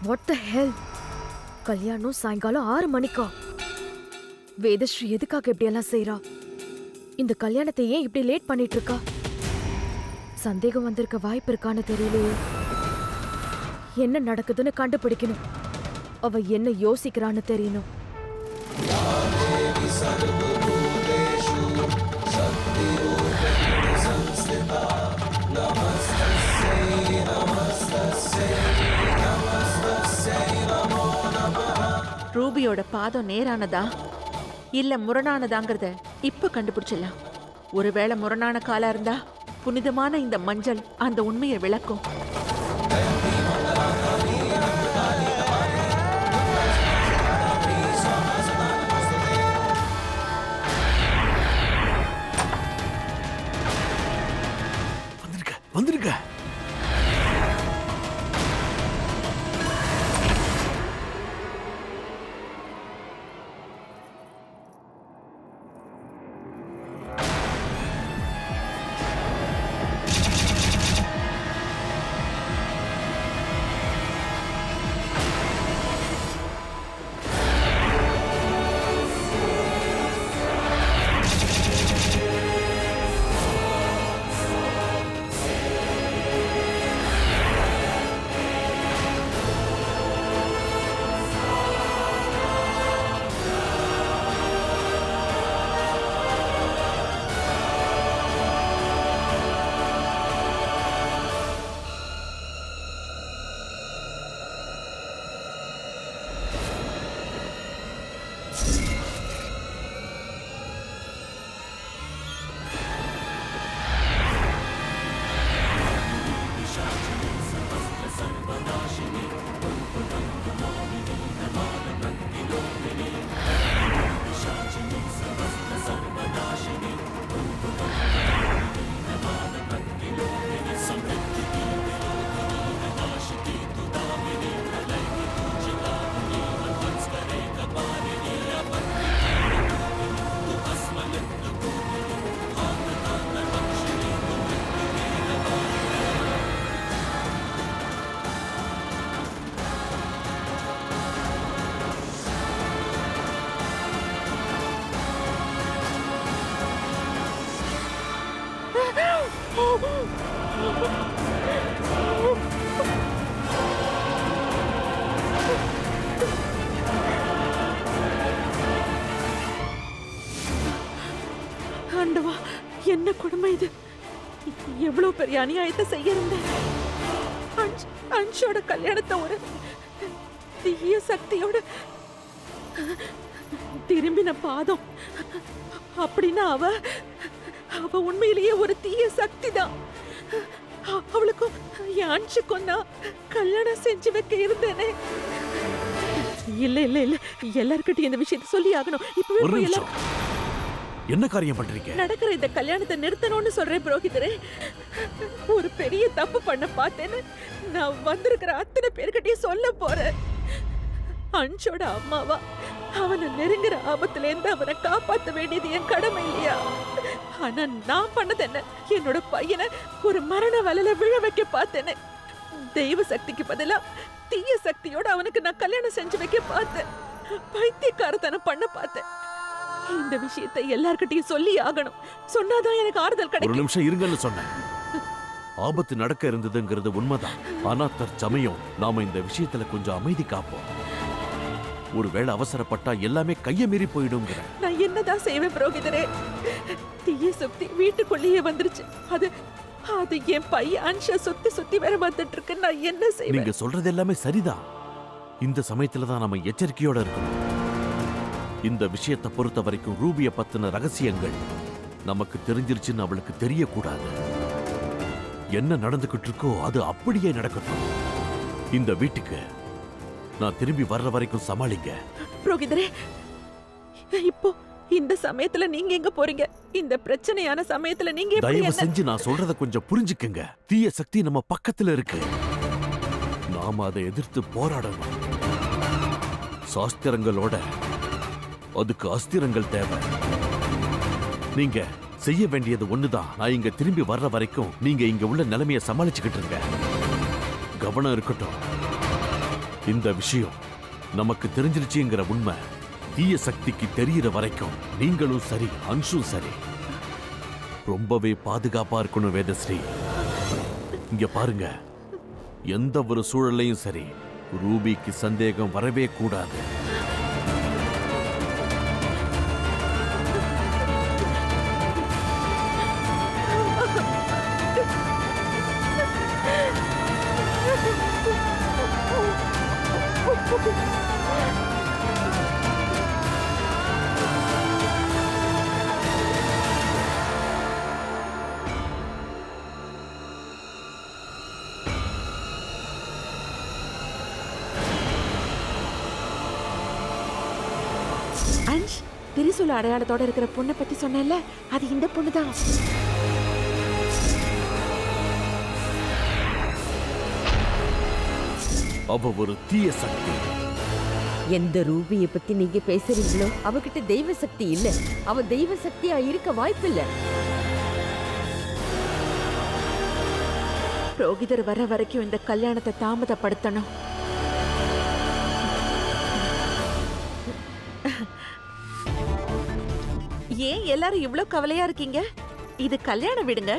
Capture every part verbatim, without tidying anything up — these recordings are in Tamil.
What the hell? கல்யாணம் சாயங்காலம் ஆறு மணிக்கா? வேதஸ்ரீ எதுக்காக இப்படி எல்லாம் செய்யறா? இந்த கல்யாணத்தை ஏன் இப்படி லேட் பண்ணிட்டு இருக்கா? சந்தேகம் வந்திருக்க வாய்ப்பு இருக்கான்னு தெரியலையே. என்ன நடக்குதுன்னு கண்டுபிடிக்கணும். அவ என்ன யோசிக்கிறான்னு தெரியணும். ரூபியோட பாதம் நேரானதா இல்ல முரணானதாங்கிறத இப்ப கண்டுபிடிச்சிடலாம். ஒருவேளை முரணான காலா இருந்தா புனிதமான இந்த மஞ்சள் அந்த உண்மையை விளக்கும். வந்திருக்க வந்திருக்க ஆண்டவா, என்ன கொடுமை இது! எவ்வளவு பெரிய அநியாயத்தை செய்ய இருந்தேன். அன்ஷோட கல்யாணத்தை ஒரு தீய சக்தியோட திரும்பின பாதம் அப்படின்னா அவ அவ உண்மையிலேயே ஒரு தீய சக்தி தான். அவளுக்கும் அன்ஷுக்கும் நான் கல்யாணம் செஞ்சு வைக்க இருந்தேனே. இல்ல இல்ல இல்ல எல்லார்கிட்டையும் இந்த விஷயத்தை சொல்லி ஆகணும். இப்பவே என்ன காரியம் பண்றீங்க? நடக்கிற இந்த கல்யாணத்தை நிறுத்தணும்னு சொல்றேன் புரோகிதரே. ஒரு பெரிய தப்பு பண்ண பார்த்தேன்னு நான் வந்திருக்கிற அத்தனை பேர்கிட்டயும் சொல்ல போறேன். அன்ஷோட அம்மாவா அவனை நெருங்குற ஆபத்துல இருந்து அவனை காப்பாற்ற வேண்டியது என் கடமை இல்லையா? ஆனா நான் பண்ணது என்ன? என்னோட பையனை ஒரு மரண வலையில விழ வைக்க பார்த்தேன்னு. தெய்வ சக்திக்கு பதிலா தீய சக்தியோட அவனுக்கு நான் கல்யாணம் செஞ்சு வைக்க பார்த்தேன். பைத்தியக்காரத்தனம் பண்ண பார்த்தேன். இந்த விஷயத்தை எல்லார்கிட்டையும் சொல்லி ஆகணும். சொன்னாதான் எனக்கு ஆறுதல் கிடைக்கும். ஒரு நிமிஷம் இருங்கன்னு சொன்னேன். ஆபத்து நடக்க இருந்ததுங்கிறது உண்மைதான். ஆனா தற்சமயம் நாம இந்த விஷயத்துல கொஞ்சம் அமைதி காப்போம். ஒருவேளை அவசரப்பட்டா எல்லாமே கைய மீறி போயிடுங்கிற. நான் என்னதான் செய்வேன் புரோகிதரே? தீய சக்தி வீட்டுக்குள்ளேயே வந்துருச்சு. அது அது என் பையன் அன்ஷா சுத்தி சுத்தி வேற வந்துட்டு இருக்கு. நான் என்ன செய்வேன்? நீங்க சொல்றது எல்லாமே சரிதான். இந்த சமயத்துல தான் நம்ம எச்சரிக்கையோட இருக்கணும். இந்த விஷயத்தை பொறுத்த வரைக்கும் ரூபிய பத்தின ரகசியங்கள் நமக்கு தெரிஞ்சிருச்சுன்னு அவளுக்கு தெரியக்கூடாது. என்ன நடந்துகிட்டு இருக்கோ அது அப்படியே நடக்கட்டும். இந்த வீட்டுக்கு நான் திரும்பி வர்ற வரைக்கும் சமாளிங்க. புரோகிதரே, இப்போ இந்த சமயத்துல நீங்க எங்க போறீங்க? இந்த பிரச்சனையான சமயத்துல நீங்க எப்படி? தயவு செஞ்சு நான் சொல்றத கொஞ்சம் புரிஞ்சுக்கங்க. தீய சக்தி நம்ம பக்கத்துல இருக்கு. நாம அதை எதிர்த்து போராடணும். சாஸ்திரங்களோட அதுக்கு அஸ்திரங்கள் தேவை. நீங்க செய்ய வேண்டியது ஒண்ணுதான். நான் இங்க திரும்பி வர்ற வரைக்கும் நீங்க இங்க உள்ள நிலைமையை சமாளிச்சுக்கிட்டு இருங்க. கவனம் இருக்கட்டும். இந்த விஷயம் நமக்கு தெரிஞ்சிருச்சுங்கிற உண்மை தீய சக்திக்கு தெரியற வரைக்கும் நீங்களும் சரி அன்ஷும் சரி ரொம்பவே பாதுகாப்பா இருக்கணும் வேதஸ்ரீ. இங்க பாருங்க, எந்த ஒரு சூழலையும் சரி ரூபிக்கு சந்தேகம் வரவே கூடாது. அன்ஷ், திரிசூல அடையாளத்தோட இருக்கிற பொண்ணை பத்தி சொன்னேன்ல, அது இந்த பொண்ணுதான். அவ ஒரு தீய சக்தி. எந்த ரூபியை பத்தி நீங்க பேசுறீங்களோ அவகிட்ட தெய்வ சக்தி இல்ல. அவ தெய்வ சக்தியா இருக்க வாய்ப்பில்லை. புரோகிதர் வர வரைக்கும் இந்த கல்யாணத்தை தாமதப்படுத்தணும். ஏன் எல்லாரும் இவ்ளோ கவலையா இருக்கீங்க? இது கல்யாணம் விடுங்க.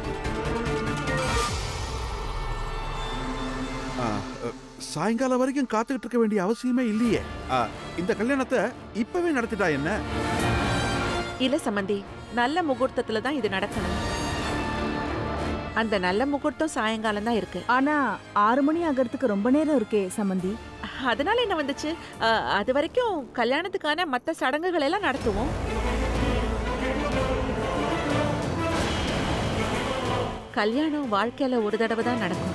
சாயங்காலம் வரைக்கும் காத்துக்கிட்டு இருக்க வேண்டிய அவசியமே இல்லையே. இந்த கல்யாணத்தை இப்பவே நடத்திட்டா என்ன? இல்ல சம்பந்தி, நல்ல முகூர்த்தத்துல தான் இது நடக்கணும். அந்த நல்ல முகூர்த்தம் சாயங்காலம் தான் இருக்கு. ஆனா ஆறு மணி ஆகிறதுக்கு ரொம்ப நேரம் இருக்கே சம்பந்தி. அதனால என்ன வந்துச்சு? அது வரைக்கும் கல்யாணத்துக்கான மற்ற சடங்குகள் எல்லாம் நடத்துவோம். கல்யாணம் வாழ்க்கையில ஒரு தடவை தான் நடக்கும்.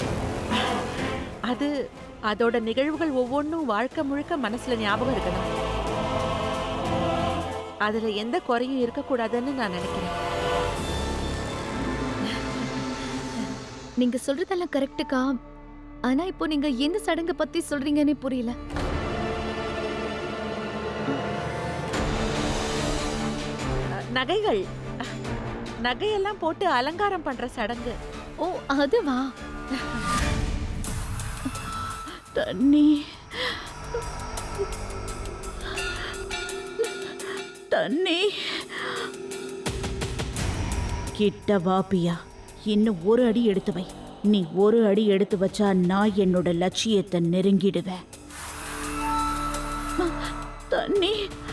அது அதோட நிகழ்வுகள் ஒவ்வொன்றும் வாழ்க்கை முழுக்க மனசுல ஞாபகம் இருக்கணும். அதுல எந்த குறையும் இருக்கக்கூடாதுன்னு நான் நினைக்கிறேன். நீங்க சொல்றதெல்லாம் கரெக்டுக்கா. ஆனா இப்போ நீங்க எந்த சடங்கு பத்தி சொல்றீங்கன்னு புரியல. நகைகள் நகையெல்லாம் போட்டு அலங்காரம் பண்ற சடங்கு. ஓ, அதுவா? தண்ணி தண்ணி கிட்ட வாப்பியா. இன்னும் ஒரு அடி எடுத்து வை. நீ ஒரு அடி எடுத்து வச்சா நான் என்னோட லட்சியத்தை நெருங்கிடுவேன். தண்ணி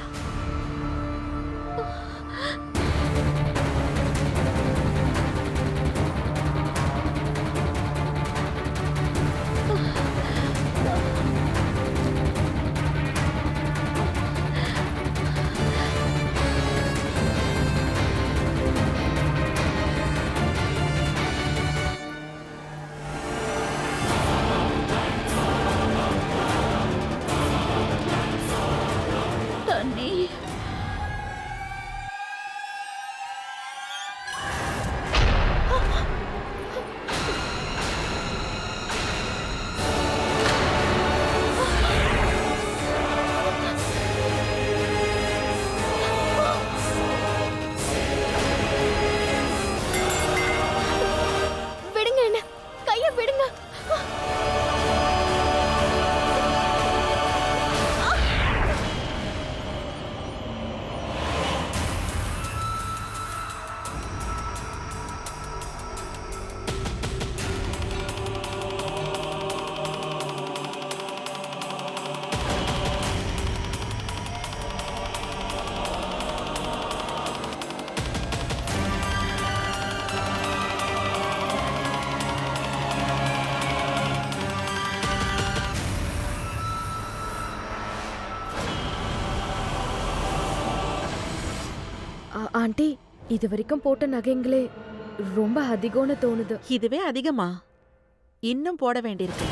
ஆண்டி, இது வரைக்கும் போட்ட நகைங்களே ரொம்ப அதிகம்னு தோணுது. இதுவே அதிகமா? இன்னும் போட வேண்டியிருக்கு.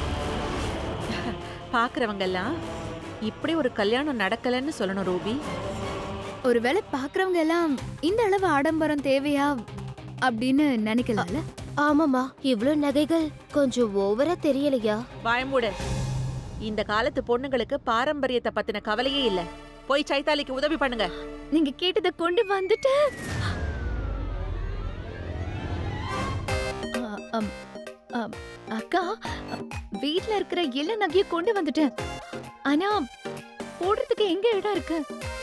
பாக்குறவங்க எல்லாம் இப்படி ஒரு கல்யாணம் நடக்கலன்னு சொல்லணும் ரூபி. ஒருவேளை பாக்குறவங்க எல்லாம் இந்த அளவு ஆடம்பரம் தேவையா அப்படின்னு நினைக்கலாம்ல. ஆமாமா, இவ்ளோ நகைகள் கொஞ்சம் ஓவரா தெரியலையா? வாயமூடு. இந்த காலத்து பொண்ணுங்களுக்கு பாரம்பரியத்தை பத்தின கவலையே இல்ல. போய் சைத்தாலிக்கு உதவி பண்ணுங்க. நீங்க கேட்டதை கொண்டு வந்துட்டு அக்கா வீட்ல இருக்கிற எல்லா நகையும் கொண்டு வந்துட்டேன். ஆனா போடுறதுக்கு எங்க இடம் இருக்கு?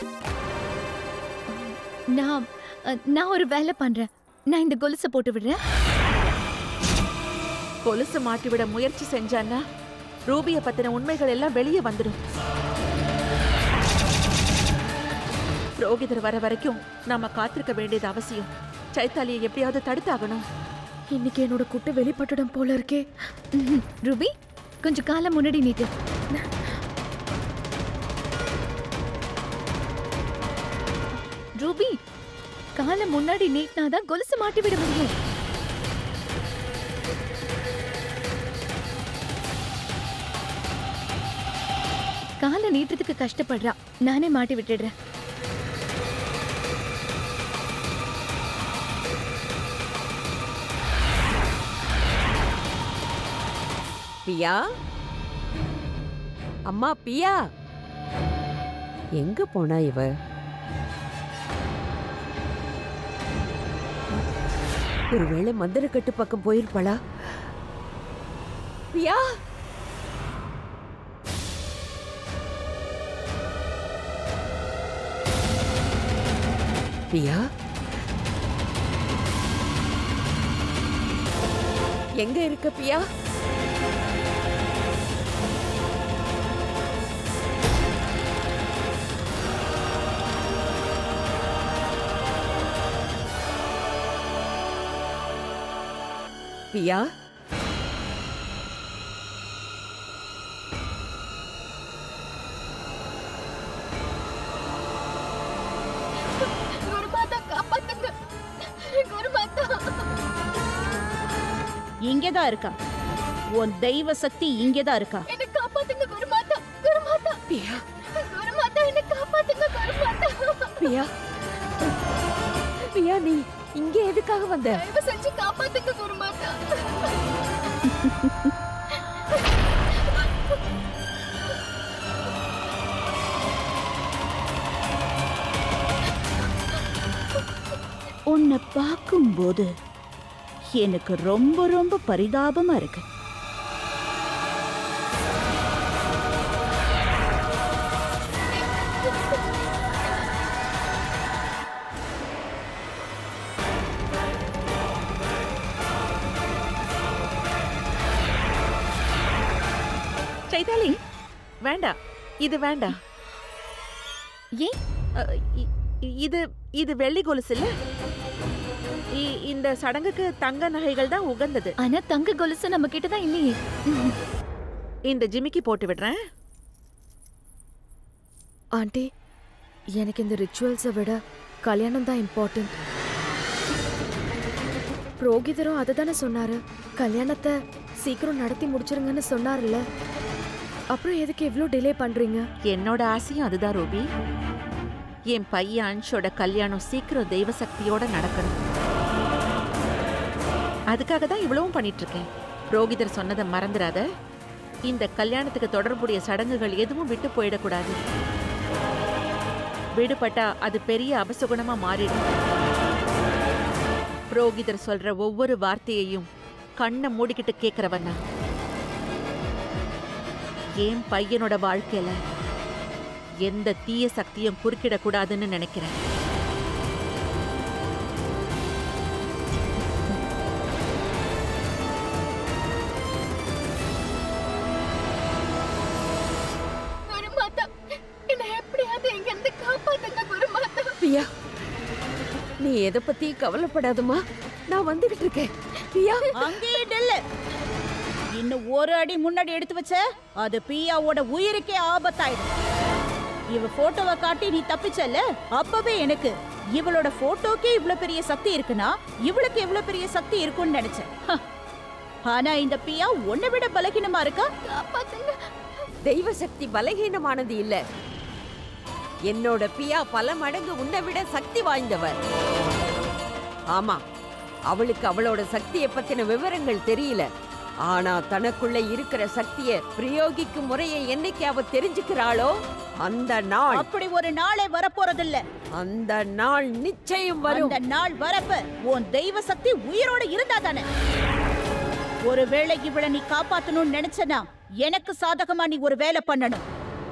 நான் நான் ஒரு வேலை பண்றேன். நான் இந்த கொலுசை போட்டு விடுறேன். கொலுசு மாட்டி விட முயற்சி செஞ்சான்னா ரூபிய பத்தின உண்மைகள் எல்லாம் வெளியே வந்துடும். புரோகிதர் வர வரைக்கும் நாம காத்திருக்க வேண்டியது அவசியம். சைத்தாலியை எப்படியாவது தடுத்தாகணும். இன்னைக்கு என்னோட குட்டு வெளிப்பட்டுடும் போல இருக்கே. ரூபி கொஞ்சம் காலம் முன்னாடி நீட்டு. ரூபி காலம் முன்னாடி நீட்டினாதான் கொலுசு மாட்டி விட முடியும். காலை நீட்டுறதுக்கு கஷ்டப்படுறா, நானே மாட்டி விட்டுடுறேன். பியா, அம்மா பியா, எங்க போனா இவ? ஒருவேளை மந்திரக்கட்டு பக்கம் போயிருப்பாளா? பியா, பியா, எங்க இருக்க பியா? பியா, இங்கேதான் இருக்கா. உன் தெய்வ சக்தி இங்கேதான் இருக்கா. என்ன காப்பாத்துங்க குருமாதா, குருமாதா. பியா, குருமாதா என்ன காப்பாத்துங்க குருமாதா. பியா, பியா, நீ இங்க எதுக்காக வந்த? தயவு செஞ்சு காப்பாத்துங்க குருமாதா. உன்னை பார்க்கும்போது எனக்கு ரொம்ப ரொம்ப பரிதாபமா இருக்கு. சைதாலி வேண்டாம், இது வேண்டாம். ஏன்? இது இது வெள்ளி கொலுசு இல்ல. இந்த சடங்குக்கு தங்க நகைகள் தான் உகந்தது. ஆனா தங்க கொலுசு நம்ம கிட்ட தான் இல்லையே. இந்த ஜிமிக்கி போட்டு விடுறேன். ஆண்டி, எனக்கு இந்த ரிச்சுவல்ஸை விட கல்யாணம் தான் இம்பார்ட்டன்ட். புரோகிதரும் அதை தானே சொன்னாரு. கல்யாணத்தை சீக்கிரம் நடத்தி முடிச்சிருங்கன்னு சொன்னார்ல. அப்புறம் எதுக்கு இவ்ளோ டிலே பண்றீங்க? என்னோட ஆசையும் அதுதான் ரூபி. என் பையன் அன்ஷோட கல்யாணம் சீக்கிரம் தெய்வ சக்தியோட நடக்கணும். அதுக்காக தான் இவ்வளவும் பண்ணிட்டு இருக்கேன். புரோகிதர் சொன்னதை மறந்துடாத. இந்த கல்யாணத்துக்கு தொடர்புடைய சடங்குகள் எதுவும் விட்டு போயிடக்கூடாது. விடுபட்டா அது பெரிய அபசகுணமா மாறிடும். புரோகிதர் சொல்ற ஒவ்வொரு வார்த்தையையும் கண்ணை மூடிக்கிட்டு கேட்கிறவன் நான். என் பையனோட வாழ்க்கையில எந்த தீய சக்தியும் குறுக்கிடக்கூடாதுன்னு நினைக்கிறேன். பியா, நீ எதை பத்தி கவலைப்படாதமா, நான் வந்துகிட்டு இருக்கேன். பியா, அங்கேயே நில்லு. இன்னும் ஒரு அடி முன்னாடி எடுத்து வச்ச அது பியாவோட உயிருக்கே ஆபத்தாயிடும். இவ போட்டோவை காட்டி நீ தப்பிச்சல, அப்பவே எனக்கு இவளோட போட்டோக்கே இவ்வளவு பெரிய சக்தி இருக்குன்னா இவளுக்கு எவ்வளவு பெரிய சக்தி இருக்கும்னு நினைச்சேன். ஆனா இந்த பியா உன்னை விட பலகீனமா இருக்கா. தெய்வ சக்தி பலகீனமானது இல்ல. என்னோட பியா பல மடங்கு உன்னை விட சக்தி வாய்ந்தவர். ஆமா, அவளுக்கு அவளோட சக்தியை பத்தின விவரங்கள் தெரியல. ஆனா தனக்குள்ள இருக்கிற சக்தியை பிரயோகிக்கும் முறையை என்னைக்கு அவ தெரிஞ்சுக்கிறாளோ அந்த நாள், அப்படி ஒரு நாளே வரப்போறதில்ல. அந்த நாள் நிச்சயம் வரும். அந்த நாள் வரப்ப உன் தெய்வ சக்தி உயிரோட இருந்தா தானே. ஒருவேளை இவளை நீ காப்பாத்தணும்னு நினைச்சனா எனக்கு சாதகமா நீ ஒரு வேலை பண்ணணும்.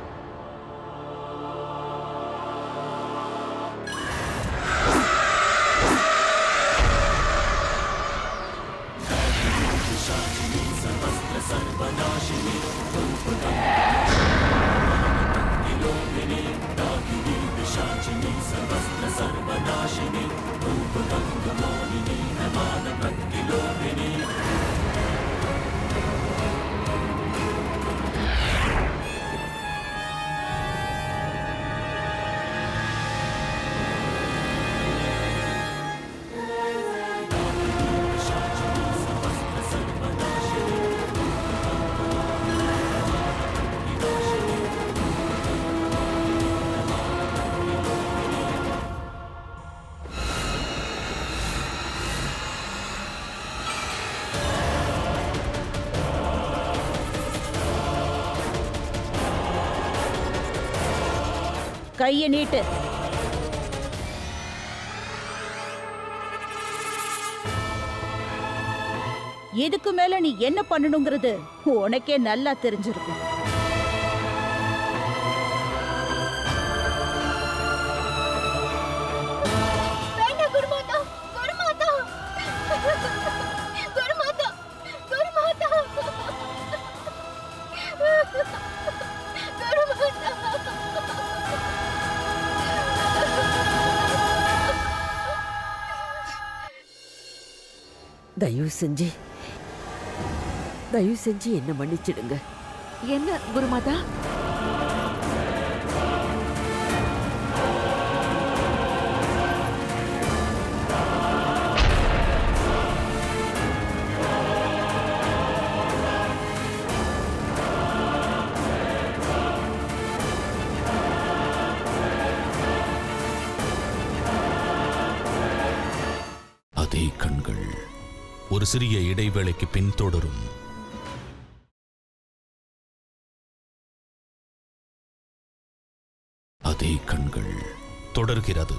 கையை நீட்டு. இதுக்கு மேல நீ என்ன பண்ணணுங்கிறது உனக்கே நல்லா தெரிஞ்சிருக்கும். தயவு செஞ்சு தயவு செஞ்சு என்ன மன்னிச்சிடுங்க. என்ன குருமாதா? அதே கண்கள் ஒரு சிறிய இடைவேளைக்கு பின் தொடரும். அதே கண்கள் தொடர்கிறது.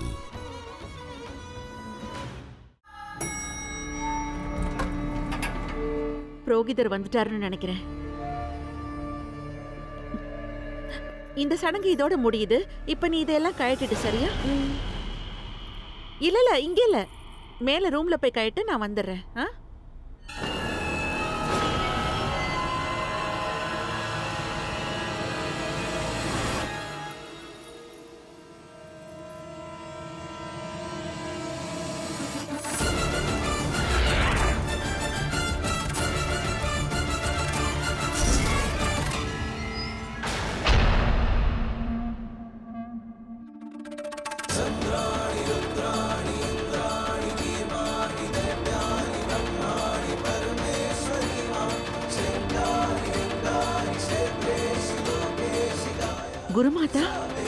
புரோகிதர் வந்துட்டாருன்னு நினைக்கிறேன். இந்த சடங்கு இதோட முடியுது. இப்ப நீ இதெல்லாம் கழட்டிட்டு சரியா? இல்ல இல்ல இங்க இல்ல, மேல ரூம்ல போய் கழட்டு, நான் வந்துடுறேன். ஆ குருமாதா,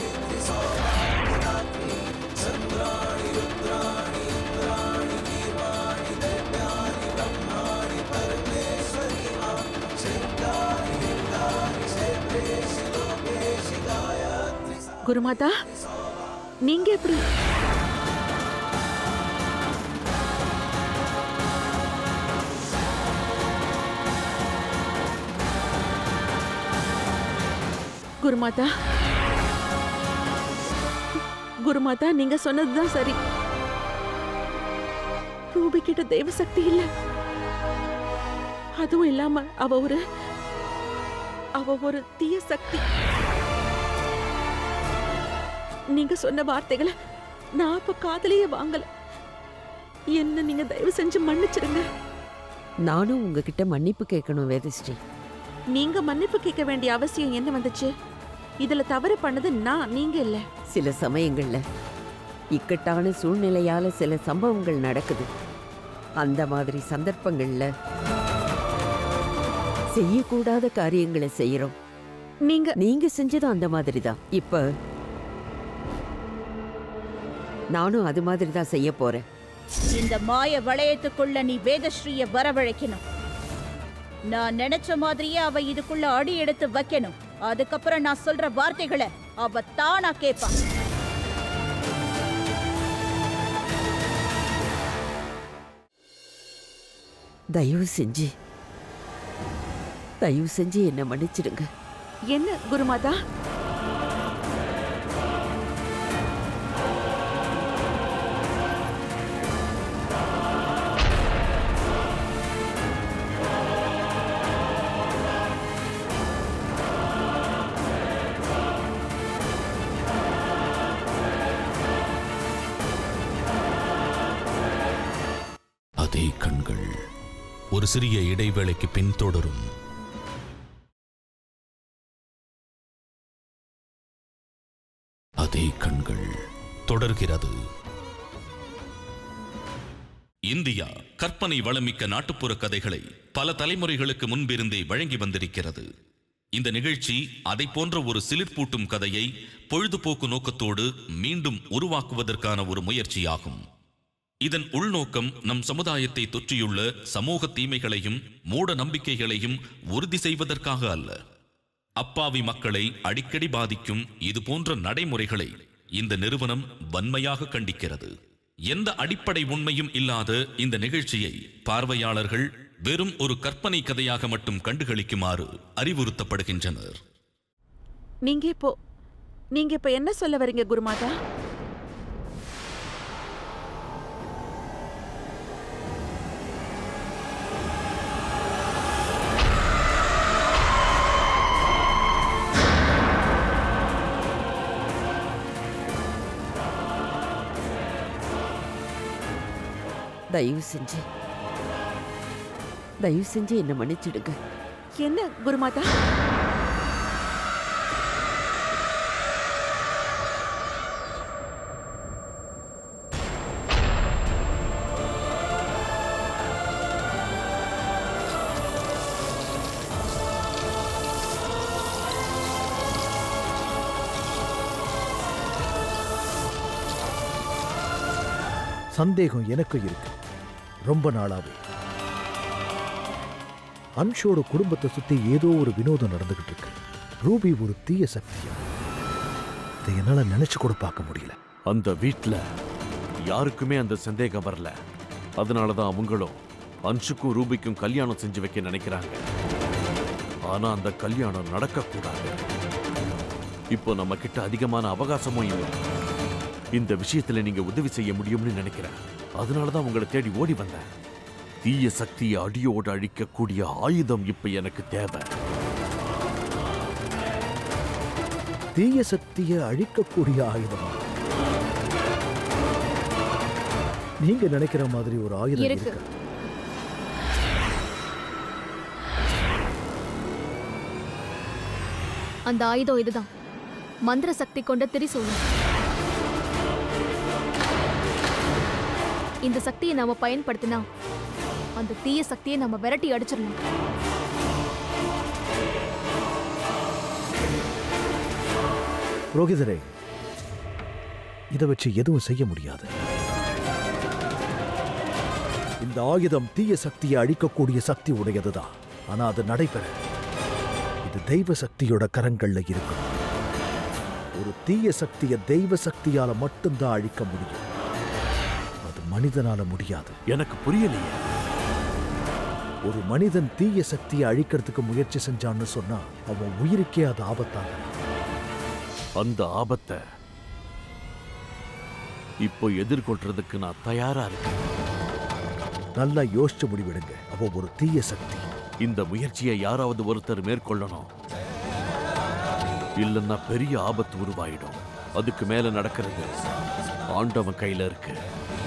குருமாதா நீங்க எப்படி? குருமாதா குருமாதா நீங்க சொன்னதுதான் சரி. ரூபி கிட்ட தெய்வ சக்தி இல்ல. அதுவும் இல்லாம அவ ஒரு அவ ஒரு தீய சக்தி. நீங்க சொன்ன வார்த்தைகளை நான் அப்ப காதலியே வாங்கல. என்ன நீங்க தயவு செஞ்சு மன்னிச்சிருங்க. நானும் உங்ககிட்ட மன்னிப்பு கேட்கணும் வேதஸ்ரீ. நீங்க மன்னிப்பு கேட்க வேண்டிய அவசியம் என்ன வந்துச்சு? இதுல தவறு பண்ணது நான், நீங்க இல்ல. சில சமயங்கள்ல இக்கட்டான சூழ்நிலையால சில சம்பவங்கள் நடக்குது. அந்த மாதிரி சந்தர்ப்பங்கள்ல செய்யக்கூடாத காரியங்களை செய்யறோம். நீங்க நீங்க செஞ்சதும் அந்த மாதிரி தான். இப்ப நானும் அது மாதிரி தான் செய்ய போறேன். இந்த மாய வளையத்துக்குள்ள நீ வேதஸ்ரீய வரவழைக்கணும். நான் நினைச்ச மாதிரியே அவ இதுக்குள்ள அடி எடுத்து வைக்கணும். அதுக்கப்புறம் நான் சொல்ற வார்த்தைகளை அவ தானா கேட்பா. தயவு செஞ்சு தயவு செஞ்சு என்ன மன்னிச்சிடுங்க. என்ன குருமாதா? அதே கண்கள் ஒரு சிறிய இடைவேளைக்கு பின் தொடரும். அதே கண்கள் தொடர்கிறது. இந்தியா கற்பனை வளமிக்க நாட்டுப்புற கதைகளை பல தலைமுறைகளுக்கு முன்பிருந்தே வழங்கி வந்திருக்கிறது. இந்த நிகழ்ச்சி அதை போன்ற ஒரு சிலிர்ப்பூட்டும் கதையை பொழுதுபோக்கு நோக்கத்தோடு மீண்டும் உருவாக்குவதற்கான ஒரு முயற்சியாகும். இதன் உள்நோக்கம் நம் சமுதாயத்தை தொற்றியுள்ள சமூக தீமைகளையும் மூட நம்பிக்கைகளையும் உறுதி செய்வதற்காக அல்ல. அப்பாவி மக்களை அடிக்கடி பாதிக்கும் இது போன்ற நடைமுறைகளை இந்த நிறுவனம் வன்மையாக கண்டிக்கிறது. எந்த அடிப்படை உண்மையும் இல்லாத இந்த நிகழ்ச்சியை பார்வையாளர்கள் வெறும் ஒரு கற்பனை கதையாக மட்டும் கண்டுகளிக்குமாறு அறிவுறுத்தப்படுகின்றனர். நீங்க இப்போ நீங்க இப்ப என்ன சொல்ல வரீங்க குருமாதா? தயவு செஞ்சு தயவு செஞ்சு என்ன மன்னிச்சிடுங்க. என்ன குருமாதா? சந்தேகம் எனக்கு இருக்கு. ரொம்ப நாளாவே அன்ஷோட குடும்பத்தை சுத்தி ஏதோ ஒரு வினோதம் நடந்துகிட்டு இருக்கு. ரூபி ஒரு தீய சக்தியா? இதை என்னால நினைச்சு கூட பார்க்க முடியல. அந்த வீட்டுல யாருக்குமே அந்த சந்தேகம் வரல. அதனாலதான் அவங்களும் அன்ஷுக்கும் ரூபிக்கும் கல்யாணம் செஞ்சு வைக்க நினைக்கிறாங்க. ஆனா அந்த கல்யாணம் நடக்க கூடாது. இப்போ நம்ம கிட்ட அதிகமான அவகாசமும் இல்லை. இந்த விஷயத்துல நீங்க உதவி செய்ய முடியும்னு நினைக்கிறேன். அதனாலதான் உங்களை தேடி ஓடி வந்தேன். தீய சக்தியை அடியோடு அழிக்கக்கூடிய ஆயுதம் இப்ப எனக்கு தேவை. தீய சக்தியை அழிக்கக்கூடிய ஆயுதம்? நீங்க நினைக்கிற மாதிரி ஒரு ஆயுதம் இருக்கு. அந்த ஆயுதம் இதுதான், மந்திர சக்தி கொண்ட திரிசூலம். இந்த சக்தியை நாம பயன்படுத்தினா அந்த தீய சக்தியை நம்ம விரட்டி அடிச்சிடலாம். புரோகிதரே, இதை வச்சு எதுவும் செய்ய முடியாது. இந்த ஆயுதம் தீய சக்தியை அழிக்கக்கூடிய சக்தி உடையதுதான். ஆனா அது நடைபெற இது தெய்வ சக்தியோட கரங்கள்ல இருக்கும். ஒரு தீய சக்தியை தெய்வ சக்தியால மட்டும்தான் அழிக்க முடியும். மனிதனால முடியாது. எனக்கு புரியலையே. ஒரு மனிதன் தீய சக்தியை அழிக்கிறதுக்கு முயற்சி செஞ்சான்னு சொன்னா அவன் உயிருக்கே அது ஆபத்தாக. அந்த ஆபத்தை இப்போ எதிர்கொள்றதுக்கு நான் தயாரா இருக்கேன். நல்லா யோசிச்சு முடிவெடுங்க. அவன் ஒரு தீய சக்தி. இந்த முயற்சியை யாராவது ஒருத்தர் மேற்கொள்ளணும். இல்லைன்னா பெரிய ஆபத்து உருவாயிடும். அதுக்கு மேல நடக்கிறது ஆண்டவன் கையில இருக்கு.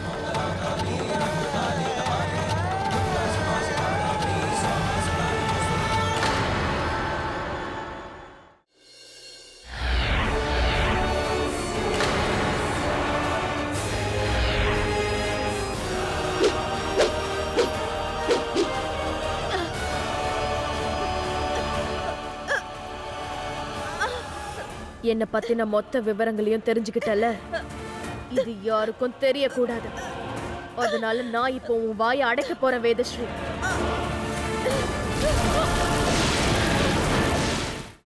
என்ன பத்தின மொத்த விவரங்களையும் தெரிஞ்சுக்கிட்டல. இது யாருக்கும் தெரியக்கூடாது. அதனால நான் இப்போ உன் வாயை அடைக்க போறேன் வேதஸ்ரீ.